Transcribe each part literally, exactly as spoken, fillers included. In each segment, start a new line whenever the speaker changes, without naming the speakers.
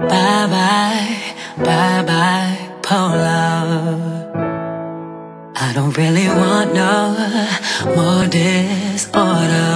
Bye bye, bye bipolar. I don't really want no more disorder.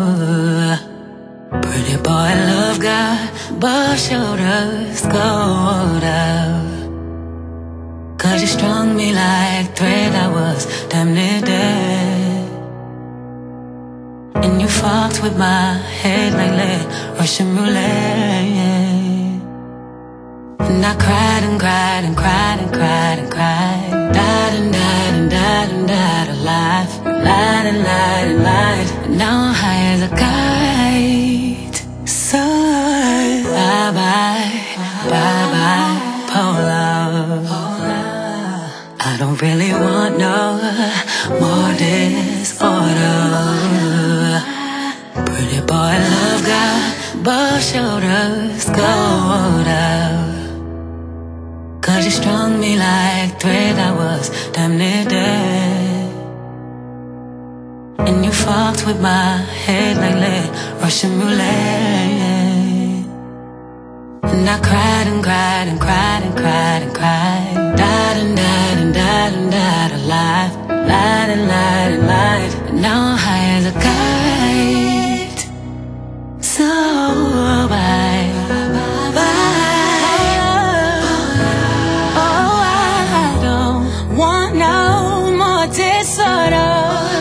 Pretty boy love got both shoulders gold out. Cause you strung me like thread, I was damn near dead. And you fucked with my head like lead, Russian roulette. And I cried and cried and cried and cried and cried. Died and died and died and died alive. Lied and lied and lied. And now I'm high as a kite. So bye bye, bye bipolar. I don't really want no more disorder. Pretty boy love got both shoulders gold out. Cause you strung me like thread, I was damn near dead. And you fucked with my head like lead, Russian roulette. And I cried and cried and cried and cried and cried. Died and died and died and died alive. Lied and lied and lied. And now I'm high as a kite. So bye, bye, bye. Oh, I don't want no more disorder.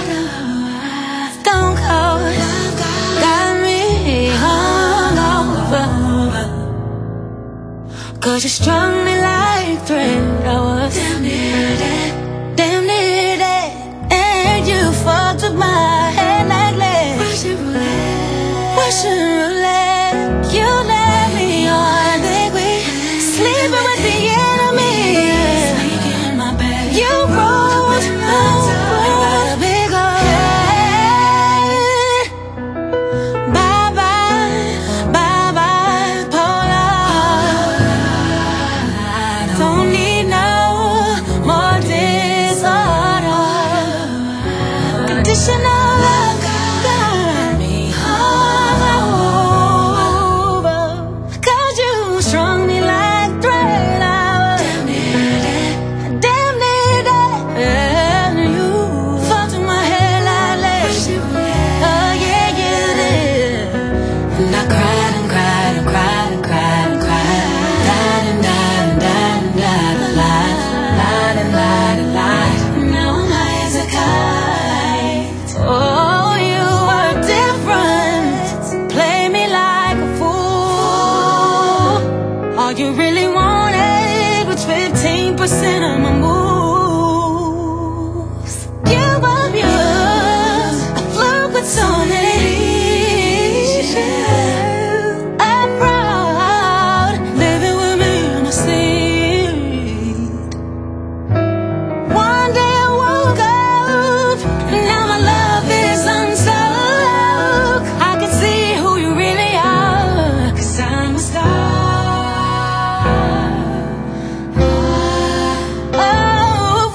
Stone cold got me hungover. Cause you strung me like thread, I was damn near dead, damn near dead. And you fucked with my head like lead, Russian roulette, Russian roulette. You let me on, think we sleeping with the enemy. Sneaking in my bed, you rolled over a big old head. Bye bye, bye bipolar. Don't need no more disorder. Conditional love got me over. Cause you strung me like thread, I was damn near dead, damn near dead. And you fucked with my head like lead. Oh yeah, you did. And I cried and cried and cried and cried and cried. Died and died and died and died alive. Lied and lied and lied. Now I'm high as a kite. Oh, you were different. Play me like a fool. All you really wanted was fifteen percent of my moves. You were yours. I flew with so many leaves. I'm proud living with me on the seat. One day I woke up, and now my love is unstuck. I can see who you really are, cause I'm a star. Oh,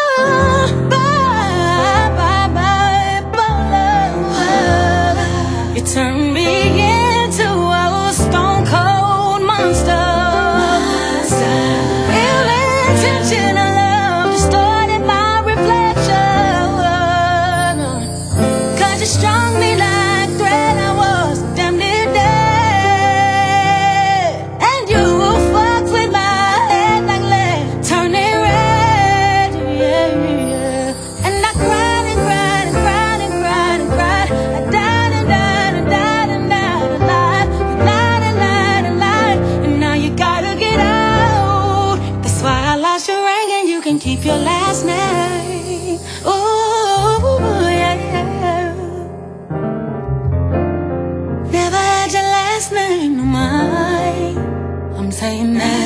bye, bye, bye, bipolar. You turned me into a stone cold monster. Ill intentional love distorted my reflection. Cause you strung me like thread, I was damn near dead. And you fucked with my head like lead, turn it red, yeah, yeah. And I cried and cried and cried and cried and cried. I died and died and died and died alive. You lied and lied and lied, and now you gotta get out. That's why I lost your ring and you can keep your last name. Ooh, yeah, yeah. Never had your last name, no mine. I'm saying that.